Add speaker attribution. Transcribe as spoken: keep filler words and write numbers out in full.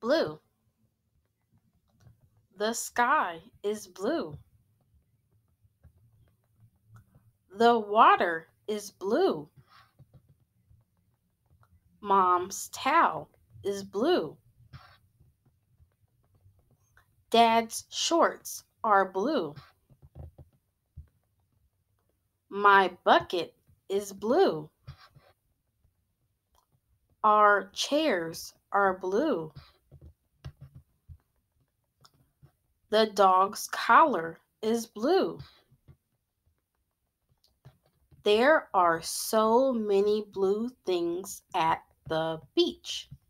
Speaker 1: Blue. The sky is blue. The water is blue. Mom's towel is blue. Dad's shorts are blue. My bucket is blue. Our chairs are blue. The dog's collar is blue. There are so many blue things at the beach.